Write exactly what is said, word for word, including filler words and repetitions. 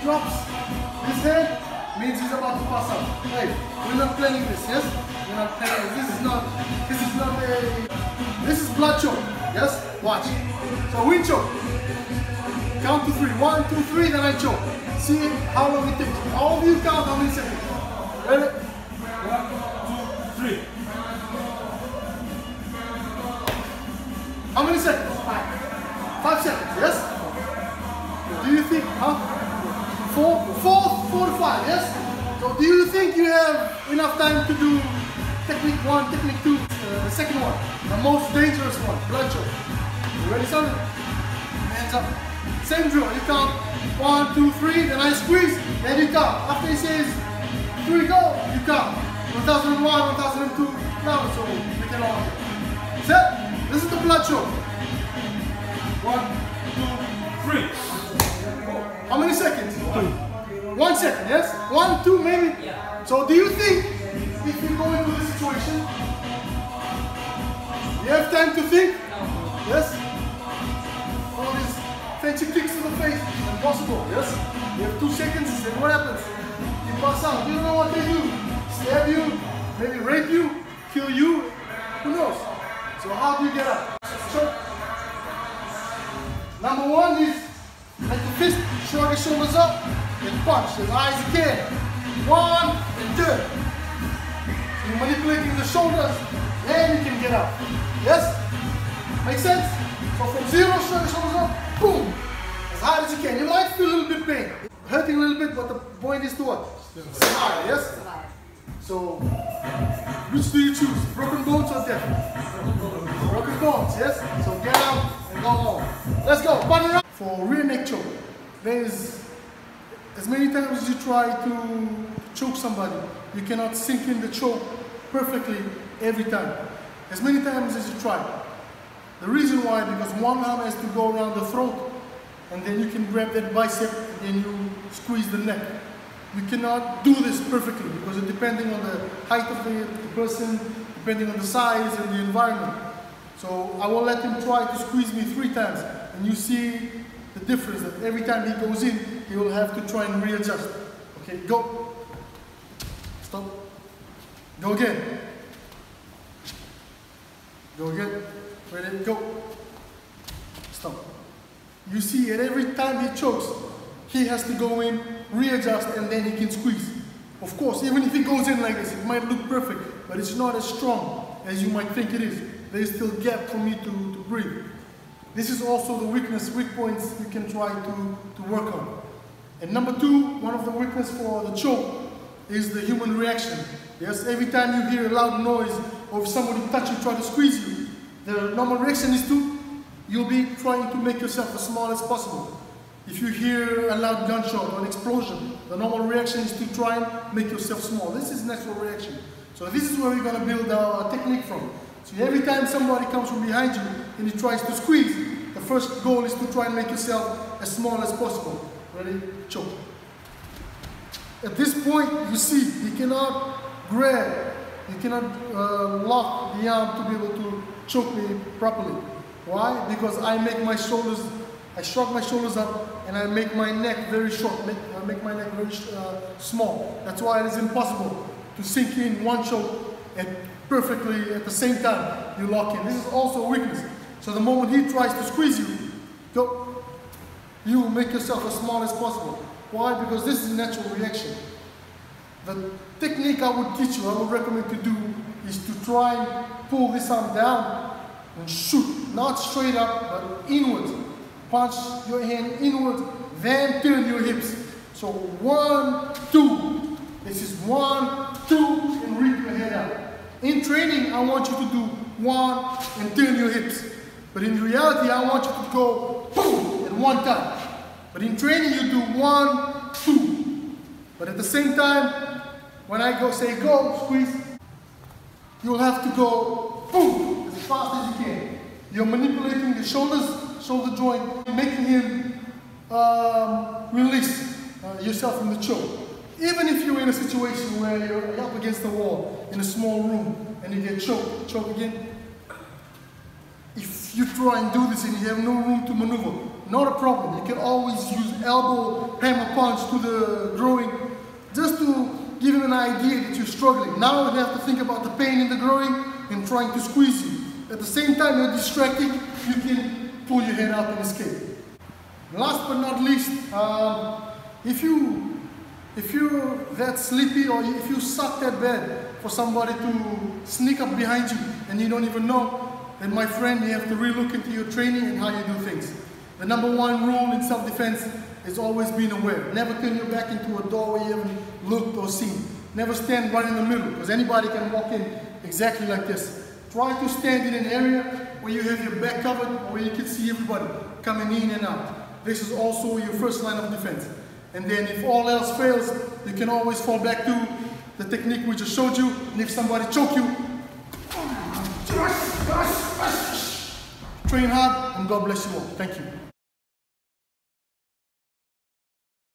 drops his head, means he's about to pass out. Hey, we're not playing this, yes? We're not playing this. This is not, this is not a, this is blood choke, yes? Watch. So we choke. Count to three. One, two, three, then I choke. See how long it takes. All of you count how many seconds. Ready? One, two, three. How many seconds? Five. Five seconds, yes? Do you think, huh? Four, four, four to five, yes? So do you think you have enough time to do technique one, technique two, uh, the second one, the most dangerous one, blood choke? You ready, son? Hands up. Same drill, you count one, two, three, then I squeeze, then you count. After he says three, go, you count. one thousand one, one thousand two, now so we can all set. This is the blood choke. One, two, three. How many seconds? Two. One second, yes? One, two, maybe? Yeah. So do you think if you go into this situation, you have time to think? No. Yes? All these fancy kicks to the face, impossible, yes? You have two seconds, and what happens? You pass out. You don't know what they do. Stab you, maybe rape you, kill you, who knows? So how do you get up? Choke. Number one is make the fist, shrug your shoulders up, and punch as high as you can. One and two. So you're manipulating the shoulders, then you can get up. Yes? Make sense? So from zero, shrug your shoulders up, boom, as high as you can. You might feel a little bit pain, hurting a little bit, but the point is to what? Survive, yes? So, which do you choose? Broken bones or death? Broken bones, yes? So get out and go home. Let's go, partner up. For rear neck choke, there is, as many times as you try to choke somebody, you cannot sink in the choke perfectly every time. As many times as you try. The reason why, because one arm has to go around the throat, and then you can grab that bicep, and then you squeeze the neck. You cannot do this perfectly because it's depending on the height of the, the person, depending on the size and the environment. So I will let him try to squeeze me three times, and you see the difference that every time he goes in, he will have to try and readjust. Okay, go. Stop. Go again. Go again. Ready? Go. Stop. You see, at every time he chokes, he has to go in, readjust, and then he can squeeze. Of course, even if he goes in like this, it might look perfect, but it's not as strong as you might think it is. There is still gap for me to, to breathe. This is also the weakness, weak points you can try to, to work on. And number two, one of the weakness for the choke is the human reaction. Yes, every time you hear a loud noise or if somebody touch you, try to squeeze you, the normal reaction is to, you'll be trying to make yourself as small as possible. If you hear a loud gunshot or an explosion, the normal reaction is to try and make yourself small. This is natural reaction. So this is where we're going to build our technique from. So every time somebody comes from behind you and he tries to squeeze, the first goal is to try and make yourself as small as possible. Ready? Choke. At this point, you see, you cannot grab, you cannot uh, lock the arm to be able to choke me properly. Why? Because I make my shoulders, I shrug my shoulders up and I make my neck very short, make, I make my neck very uh, small. That's why it is impossible to sink in one choke and perfectly at the same time you lock in. This is also a weakness. So the moment he tries to squeeze you, go, you make yourself as small as possible. Why? Because this is a natural reaction. The technique I would teach you, I would recommend to do, is to try and pull this arm down and shoot, not straight up, but inwards. Punch your hand inwards, then turn your hips. So one, two. This is one, two, and rip your head out. In training, I want you to do one and turn your hips. But in reality, I want you to go boom at one time. But in training, you do one, two. But at the same time, when I go say go, squeeze, you'll have to go boom as fast as you can. You're manipulating the shoulders, shoulder joint, making him um, release uh, yourself from the choke. Even if you're in a situation where you're up against the wall in a small room and you get choked, choke again. If you try and do this and you have no room to maneuver, not a problem. You can always use elbow, hammer punch to the groin, just to give him an idea that you're struggling. Now you have to think about the pain in the groin and trying to squeeze you. At the same time you're distracted, you can pull your head out and escape. Last but not least, um, if you if you're that sleepy or if you suck that bad for somebody to sneak up behind you and you don't even know, then my friend, you have to relook into your training and how you do things. The number one rule in self-defense is always being aware. Never turn your back into a door where you haven't looked or seen. Never stand right in the middle, because anybody can walk in exactly like this. Try to stand in an area where you have your back covered or where you can see everybody coming in and out. This is also your first line of defense. And then if all else fails, you can always fall back to the technique we just showed you. And if somebody choke you, train hard and God bless you all. Thank you.